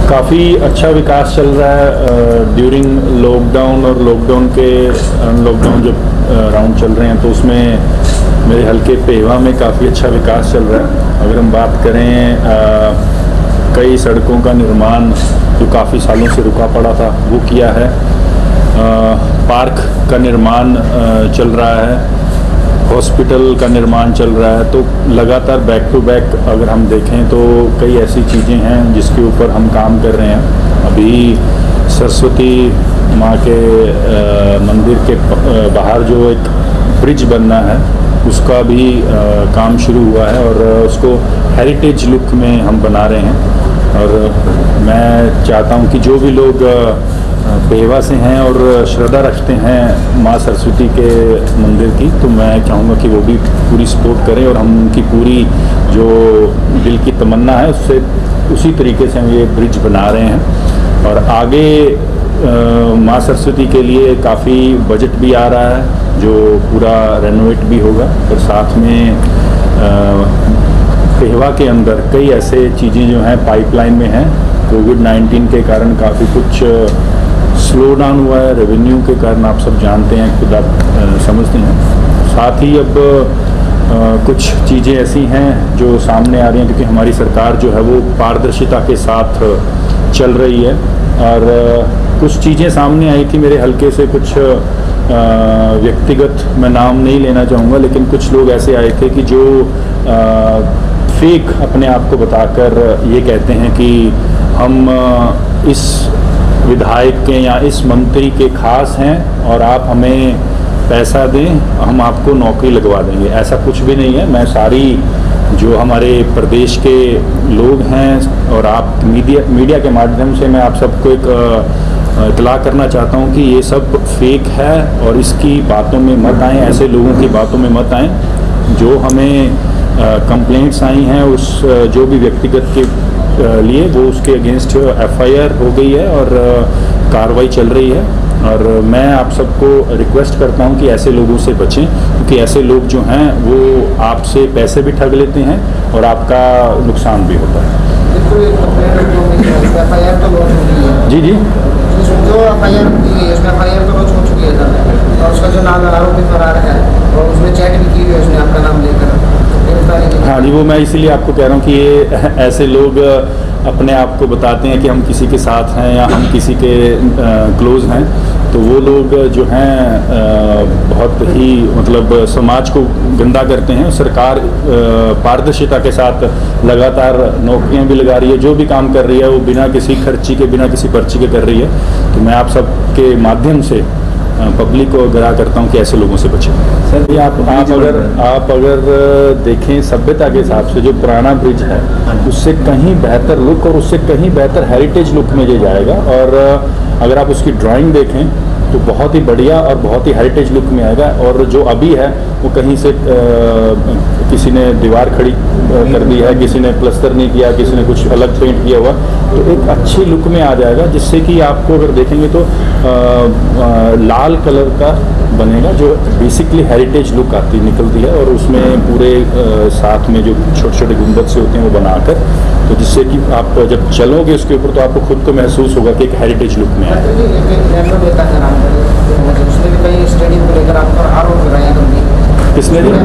काफ़ी अच्छा विकास चल रहा है ड्यूरिंग लॉकडाउन और लॉकडाउन जो राउंड चल रहे हैं, तो उसमें मेरे हल्के पेवा में काफ़ी अच्छा विकास चल रहा है। अगर हम बात करें कई सड़कों का निर्माण जो काफ़ी सालों से रुका पड़ा था वो किया है। पार्क का निर्माण चल रहा है, हॉस्पिटल का निर्माण चल रहा है। तो लगातार बैक टू बैक अगर हम देखें तो कई ऐसी चीज़ें हैं जिसके ऊपर हम काम कर रहे हैं। अभी सरस्वती माँ के मंदिर के बाहर जो एक ब्रिज बनना है उसका भी काम शुरू हुआ है और उसको हेरिटेज लुक में हम बना रहे हैं। और मैं चाहता हूँ कि जो भी लोग पेवा से हैं और श्रद्धा रखते हैं माँ सरस्वती के मंदिर की, तो मैं चाहूँगा कि वो भी पूरी सपोर्ट करें और हम उनकी पूरी जो दिल की तमन्ना है उससे उसी तरीके से हम ये ब्रिज बना रहे हैं। और आगे माँ सरस्वती के लिए काफ़ी बजट भी आ रहा है जो पूरा रेनोवेट भी होगा। और साथ में पेवा के अंदर कई ऐसे चीज़ें जो हैं पाइपलाइन में हैं। कोविड-19 के कारण काफ़ी कुछ स्लो डाउन हुआ है, रेवेन्यू के कारण आप सब जानते हैं, खुद आप समझते हैं। साथ ही अब कुछ चीज़ें ऐसी हैं जो सामने आ रही हैं क्योंकि हमारी सरकार जो है वो पारदर्शिता के साथ चल रही है। और कुछ चीज़ें सामने आई थी मेरे हल्के से, कुछ व्यक्तिगत मैं नाम नहीं लेना चाहूँगा, लेकिन कुछ लोग ऐसे आए थे कि जो फेक अपने आप को बताकर ये कहते हैं कि हम इस विधायक के या इस मंत्री के खास हैं और आप हमें पैसा दें, हम आपको नौकरी लगवा देंगे। ऐसा कुछ भी नहीं है। मैं सारी जो हमारे प्रदेश के लोग हैं और आप मीडिया के माध्यम से मैं आप सबको एक इतला करना चाहता हूं कि ये सब फेक है और इसकी बातों में मत आएँ, ऐसे लोगों की बातों में मत आएँ। जो हमें कंप्लेंट्स आई हैं उस जो भी व्यक्तिगत के लिए वो उसके अगेंस्ट FIR हो गई है और कार्रवाई चल रही है। और मैं आप सबको रिक्वेस्ट करता हूं कि ऐसे लोगों से बचें क्योंकि ऐसे लोग जो हैं वो आपसे पैसे भी ठग लेते हैं और आपका नुकसान भी होता है। जी जी, जो FIR दी गई है उसमें FIR तो लॉन्च हो चुकी है और उसका जो नाम आरोपी फरार है और उसमें चैट भी की हुई है उसने आपका नाम लेकर। हाँ जी, वो मैं इसीलिए आपको कह रहा हूँ कि ये ऐसे लोग अपने आप को बताते हैं कि हम किसी के साथ हैं या हम किसी के क्लोज हैं, तो वो लोग जो हैं बहुत ही मतलब समाज को गंदा करते हैं। सरकार पारदर्शिता के साथ लगातार नौकरियां भी लगा रही है, जो भी काम कर रही है वो बिना किसी खर्ची के बिना किसी पर्ची के कर रही है। तो मैं आप सबके माध्यम से पब्लिक को आगाह करता हूं कि ऐसे लोगों से बचें। सर आप अगर देखें सभ्यता के हिसाब से जो पुराना ब्रिज है उससे कहीं बेहतर लुक और उससे कहीं बेहतर हेरिटेज लुक में ये जाएगा। और अगर आप उसकी ड्राइंग देखें तो बहुत ही बढ़िया और बहुत ही हेरिटेज लुक में आएगा। और जो अभी है वो कहीं से किसी ने दीवार खड़ी कर दी है, किसी ने प्लस्तर नहीं किया, किसी ने कुछ अलग पेंट किया हुआ, तो एक अच्छी लुक में आ जाएगा जिससे कि आपको अगर देखेंगे तो लाल कलर का बनेगा जो बेसिकली हेरिटेज लुक आती निकलती है। और उसमें पूरे साथ में जो छोटे छोटे गुंबद से होते हैं वो बनाकर, तो जिससे कि आप जब चलोगे उसके ऊपर तो आपको खुद को महसूस होगा कि एक हेरिटेज लुक में आएगा। किसने जी?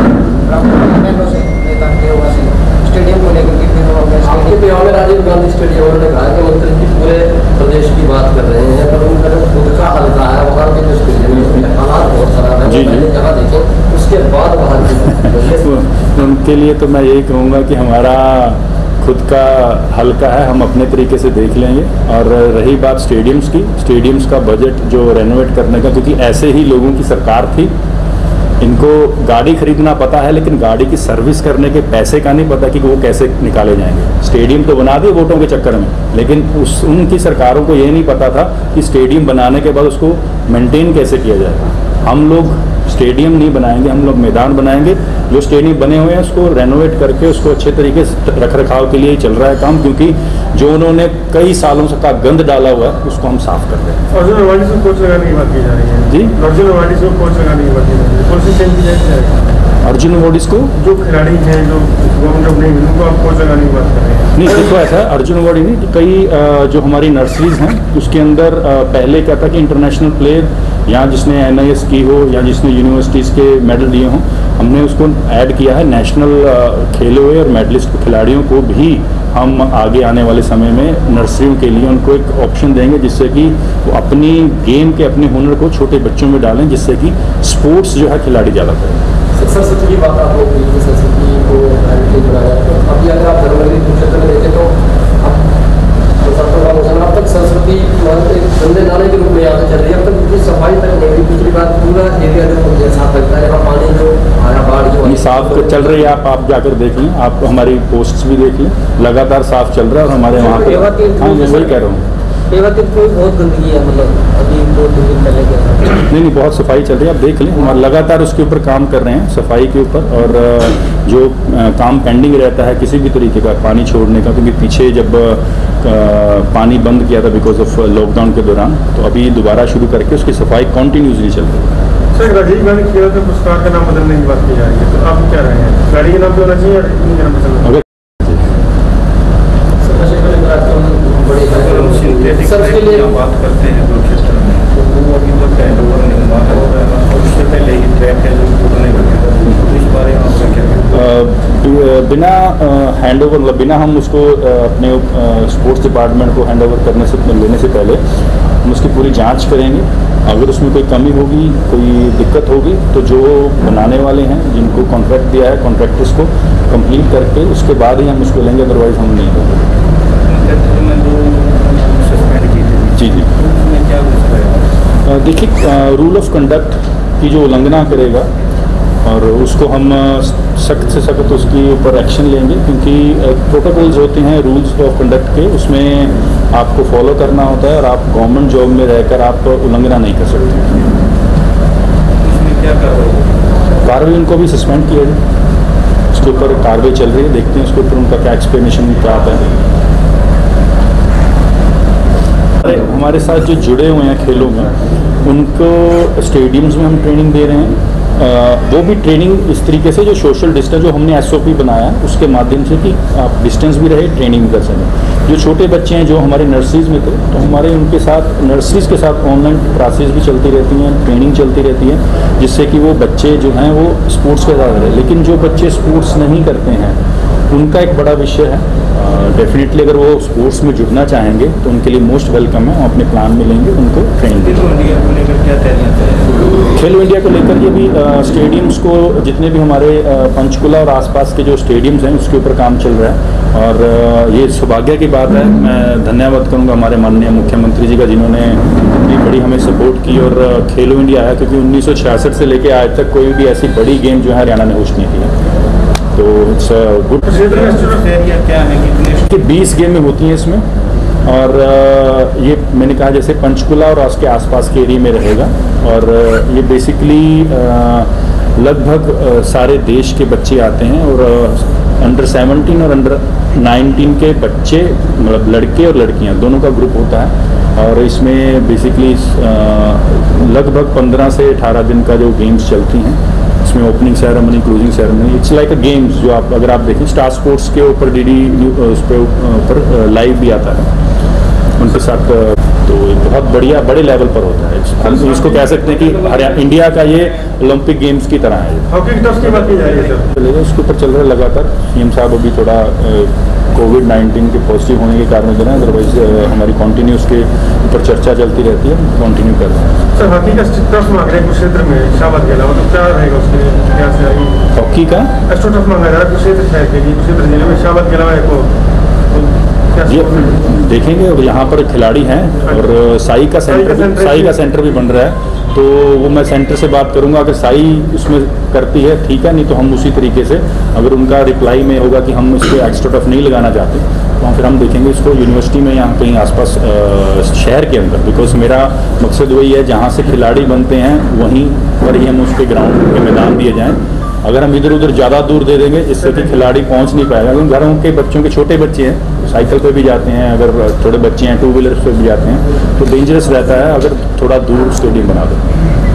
स्टेडियम को लेकर राजीव गांधी स्टेडियम उन्होंने कहा कि मंत्री जी पूरे प्रदेश की बात कर रहे हैं, पर उनका जो खुद का हल्का है वहाँ के जो स्टेडियम है हालात बहुत खराब है। मैंने जहाँ देखें उसके बाद वहाँ उनके लिए तो मैं यही कहूँगा कि हमारा खुद का हल्का है, हम अपने तरीके से देख लेंगे। और रही बात स्टेडियम्स का बजट जो रेनोवेट करने का, क्योंकि ऐसे ही लोगों की सरकार थी, इनको गाड़ी खरीदना पता है लेकिन गाड़ी की सर्विस करने के पैसे का नहीं पता कि वो कैसे निकाले जाएंगे। स्टेडियम तो बना दिए वोटों के चक्कर में, लेकिन उनकी सरकारों को ये नहीं पता था कि स्टेडियम बनाने के बाद उसको मेंटेन कैसे किया जाएगा। हम लोग स्टेडियम नहीं बनाएंगे, हम लोग मैदान बनाएंगे। जो स्टेडियम बने हुए हैं उसको रेनोवेट करके उसको अच्छे तरीके से रख रखाव के लिए चल रहा है काम, क्योंकि जो उन्होंने कई सालों से का गंद डाला हुआ है उसको हम साफ कर रहे हैं। अर्जुन अवार्डी से कोच लगाने की बात की जा रही है जी, अर्जुन अवार्डी से कोच लगाने की बात की जा रही है, कौन सी चेंज की जाएगी? अर्जुन अवार्डीज को जो खिलाड़ी हैं जो गवर्नमेंट जॉब नहीं मिली उनको आप कोच लगाने की बात कर रहे हैं। नहीं देखो ऐसा अर्जुनवाड़ी नहीं तो कई जो हमारी नर्सरीज हैं उसके अंदर पहले क्या था कि इंटरनेशनल प्लेयर या जिसने NIS की हो या जिसने यूनिवर्सिटीज़ के मेडल लिए हों, हमने उसको ऐड किया है। नेशनल खेले हुए और मेडलिस्ट खिलाड़ियों को भी हम आगे आने वाले समय में नर्सरियों के लिए उनको एक ऑप्शन देंगे जिससे कि वो अपनी गेम के अपने हुनर को छोटे बच्चों में डालें, जिससे कि स्पोर्ट्स जो है खिलाड़ी ज़्यादा करें। सरस्वती की बात आपने की कि सरस्वती को जुड़ा जाए, तो अभी अगर आप धर्मनगरी कुरुक्षेत्र में देखें तो अब तक सरस्वती गंदे नाले के रूप में यहाँ से चल रही है, अब तक कुछ सफाई तक नहीं हुई। पिछली बार पूरा एरिया जो साफ लगता है, यहाँ पानी जो आया बाढ़ जो साफ चल रही है, आप जाकर देख लें, आप हमारी पोस्ट्स भी देख लें, लगातार साफ चल रहा है और हमारे वहाँ पे हाँ मैं वही कह रहा हूँ बहुत गंदगी है, मतलब अभी 2-3 दिन पहले क्या नहीं बहुत सफाई चल रही है, आप देख लें, हम लगातार उसके ऊपर काम कर रहे हैं सफाई के ऊपर। और जो काम पेंडिंग रहता है किसी भी तरीके का पानी छोड़ने का, क्योंकि पीछे जब पानी बंद किया था बिकॉज ऑफ लॉकडाउन के दौरान, तो अभी दोबारा शुरू करके उसकी सफाई कंटिन्यूसली चल रही है। सर राजीव गांधी खेल के पुरस्कार का नाम बदलने की बात की जा रही है, तो आप क्या रहे हैं, गाड़ी के नाम पे होना चाहिए या इनके नाम पे चलना चाहिए? सर उसके लिए बात करते हैं कुरुक्षेत्र में, तो वो अभी तो हैंड ओवर नहीं हुआ है और उससे पहले ही ट्रैक है जो टूटने लगे, तो इस बारे में आपका क्या कहना? बिना हैंड ओवर मतलब बिना हम उसको अपने स्पोर्ट्स डिपार्टमेंट को हैंड ओवर लेने से पहले हम उसकी पूरी जांच करेंगे। अगर उसमें कोई कमी होगी, कोई दिक्कत होगी, तो जो बनाने वाले हैं जिनको कॉन्ट्रैक्ट दिया है कॉन्ट्रैक्टर्स को कंप्लीट करके उसके बाद ही हम उसको लेंगे, अदरवाइज हम नहीं लेंगे। जी जी देखिए रूल ऑफ कंडक्ट की जो उल्लंघना करेगा और उसको हम सख्त से सख्त उसके ऊपर एक्शन लेंगे, क्योंकि प्रोटोकॉल्स होते हैं रूल्स ऑफ कंडक्ट के, उसमें आपको फॉलो करना होता है और आप गवर्नमेंट जॉब में रहकर आप उल्लंघना नहीं कर सकते। इसमें क्या कार्रवाई उनको भी सस्पेंड किया जाए, उसके ऊपर कार्रवाई चल रही है, देखते हैं उसके ऊपर उनका क्या एक्सप्लेनेशन क्या आता है। हमारे साथ जो जुड़े हुए हैं खेलों में, उनको स्टेडियम्स में हम ट्रेनिंग दे रहे हैं, वो भी ट्रेनिंग इस तरीके से जो सोशल डिस्टेंस जो हमने SOP बनाया उसके माध्यम से कि आप डिस्टेंस भी रहे, ट्रेनिंग भी कर सकें। जो छोटे बच्चे हैं जो हमारे नर्सरीज में थे, तो हमारे उनके साथ नर्सरीज के साथ ऑनलाइन क्लासेस भी चलती रहती हैं, ट्रेनिंग चलती रहती है, जिससे कि वो बच्चे जो हैं वो स्पोर्ट्स के साथ रहे। लेकिन जो बच्चे स्पोर्ट्स नहीं करते हैं उनका एक बड़ा विषय है, डेफिनेटली अगर वो स्पोर्ट्स में जुड़ना चाहेंगे तो उनके लिए मोस्ट वेलकम है, हम अपने प्लान में लेंगे, उनको ट्रेनिंग देंगे। खेलो इंडिया को लेकर क्या तैयारियां हैं? खेलो इंडिया को लेकर ये भी स्टेडियम्स को, जितने भी हमारे पंचकुला और आसपास के जो स्टेडियम्स हैं उसके ऊपर काम चल रहा है। और ये सौभाग्य की बात है, मैं धन्यवाद करूंगा हमारे माननीय मुख्यमंत्री जी का, जिन्होंने इतनी बड़ी हमें सपोर्ट की और खेलो इंडिया आया, क्योंकि 1966 से लेकर आज तक कोई भी ऐसी बड़ी गेम जो है हरियाणा ने होस्ट नहीं की। तो इट्स गुड। एरिया क्या है, कितने 20 गेमें होती हैं इसमें, और ये मैंने कहा जैसे पंचकुला और उसके आसपास के एरिया में रहेगा। और ये बेसिकली लगभग सारे देश के बच्चे आते हैं, और अंडर 17 और अंडर 19 के बच्चे, मतलब लड़के और लड़कियां दोनों का ग्रुप होता है। और इसमें बेसिकली लगभग 15 से 18 दिन का जो गेम्स चलती हैं, इसमें opening ceremony, closing ceremony, it's like a games जो आप अगर आप देखें स्टार स्पोर्ट्स के ऊपर DD उस पर ऊपर लाइव भी आता है उनके साथ। तो बहुत बढ़िया बड़े लेवल पर होता है, हम इसको कह सकते हैं कि हरियाणा इंडिया का ये ओलंपिक गेम्स की तरह है। हॉकी की तरफ की बात की जा रही है सर, चलेगा उसके ऊपर चल रहा है लगातार। CM साहब अभी थोड़ा COVID-19 के पॉजिटिव होने के कारण दे रहे हैं, अदरवाइज हमारी कंटिन्यू उसके ऊपर चर्चा चलती रहती है, कंटिन्यू कर रहे हैं। सर हॉकी का टर्फ मांग रहे हैं कुरुक्षेत्र में, शाबाद के अलावा तो क्या रहेगा उसके क्या से आएगी? हॉकी का एस्ट्रो टर्फ मांगा जा रहा है कुरुक्षेत्र शहर के लिए, कुरुक्षेत्र जिले में शाबाद के अलावा ये देखेंगे। और यहाँ पर खिलाड़ी हैं और साई का सेंटर भी बन रहा है, तो वो मैं सेंटर से बात करूंगा, अगर साई उसमें करती है ठीक है, नहीं तो हम उसी तरीके से, अगर उनका रिप्लाई में होगा कि हम इसको एक्स्ट्रा टफ नहीं लगाना चाहते, तो फिर हम देखेंगे इसको यूनिवर्सिटी में, यहाँ कहीं आसपास शहर के अंदर, बिकॉज मेरा मकसद वही है जहाँ से खिलाड़ी बनते हैं वहीं पर ही हम उसके ग्राउंड के मैदान दिए जाएँ। अगर हम इधर उधर ज़्यादा दूर दे देंगे जिससे कि खिलाड़ी पहुंच नहीं पाएगा, क्योंकि घरों के बच्चों के छोटे बच्चे हैं, साइकिल पे भी जाते हैं, अगर थोड़े बच्चे हैं 2 व्हीलर पे भी जाते हैं, तो डेंजरस रहता है अगर थोड़ा दूर स्टेडियम बना दो।